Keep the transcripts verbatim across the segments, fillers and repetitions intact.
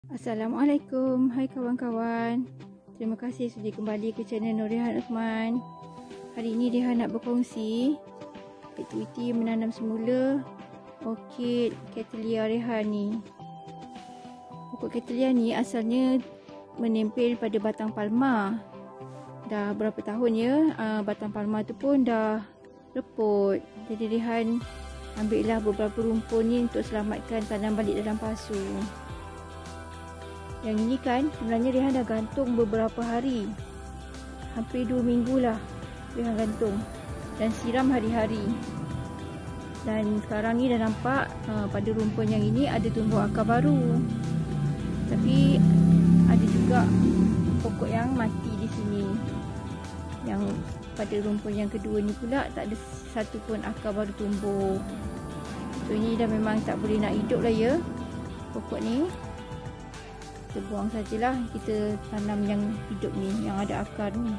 Assalamualaikum, hai kawan-kawan. Terima kasih sudah kembali ke channel Nur Rehan Uthman. Hari ini Rehan nak berkongsi aktiviti menanam semula orkid Cattleya Rehan ni. Pokok Cattleya ni asalnya menempel pada batang palma. Dah berapa tahun ya, batang palma tu pun dah reput. Jadi Rehan ambil lah beberapa rumpun ni untuk selamatkan tanam balik dalam pasu. Yang ini kan sebenarnya Rehan dah gantung beberapa hari, hampir dua minggu lah Rehan gantung dan siram hari-hari. Dan sekarang ni dah nampak uh, pada rumpun yang ini ada tumbuh akar baru. Tapi ada juga pokok yang mati di sini. Yang pada rumpun yang kedua ni pula tak ada satu pun akar baru tumbuh. So ini dah memang tak boleh nak hidup lah ya pokok ni. Kita buang sajalah, kita tanam yang hidup ni, yang ada akar ni.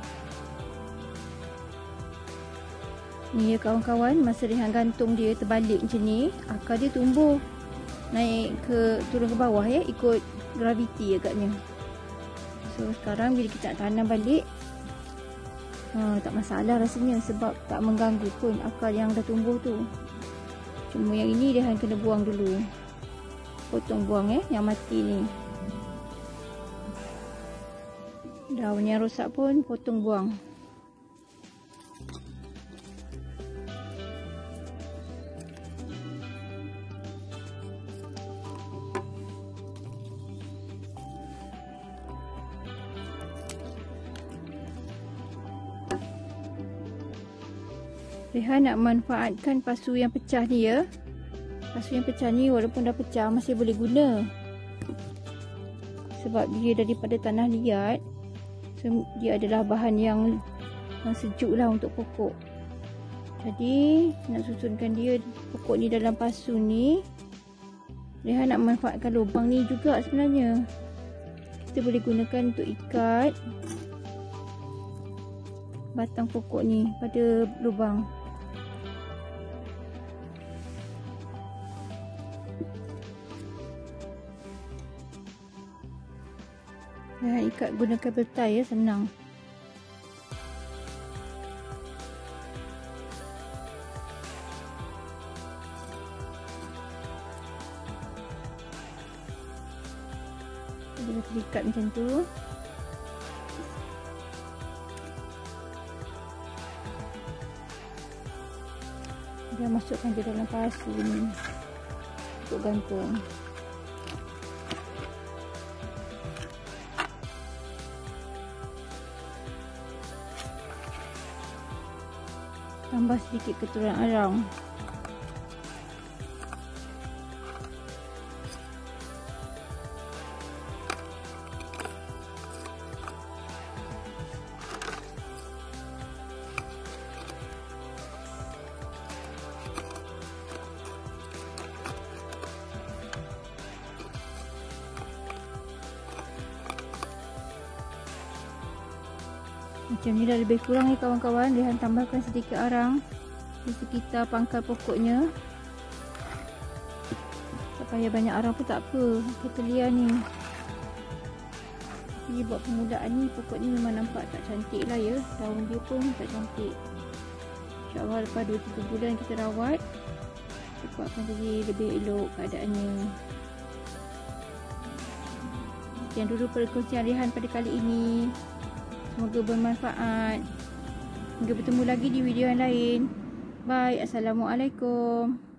Ni ya kawan-kawan, masa Rehan gantung dia terbalik macam ni, akar dia tumbuh naik ke, turun ke bawah ya, ikut graviti agaknya. So sekarang bila kita nak tanam balik, ha, tak masalah rasanya sebab tak mengganggu pun akar yang dah tumbuh tu. Cuma yang ini Rehan kena buang dulu, potong buang eh, yang mati ni. Daun yang rosak pun potong buang. Rehan nak manfaatkan pasu yang pecah ni ya. Pasu yang pecah ni walaupun dah pecah masih boleh guna. Sebab dia daripada tanah liat, dia adalah bahan yang, yang sejuk lah untuk pokok. Jadi nak susunkan dia pokok ni dalam pasu ni, Rehan nak manfaatkan lubang ni juga sebenarnya. Kita boleh gunakan untuk ikat batang pokok ni pada lubang. Rehan ikat guna kabel tie ya, senang. Kita boleh ikat macam tu. Dia masukkan ke dalam pasu ni untuk gantung. Tambah sedikit keturunan arang. Macam ni dah lebih kurang ya kawan-kawan. Rehan tambahkan sedikit arang di sekitar pangkal pokoknya. Tak payah banyak arang pun tak apa, Cattleya ni. Tapi buat permulaan ni pokok ni memang nampak tak cantik lah ya. Daun dia pun tak cantik. InsyaAllah lepas dua tiga bulan kita rawat, pokok akan jadi lebih elok keadaannya. Sekian dulu perkongsian Rehan pada kali ini. Semoga bermanfaat. Hingga bertemu lagi di video yang lain. Bye. Assalamualaikum.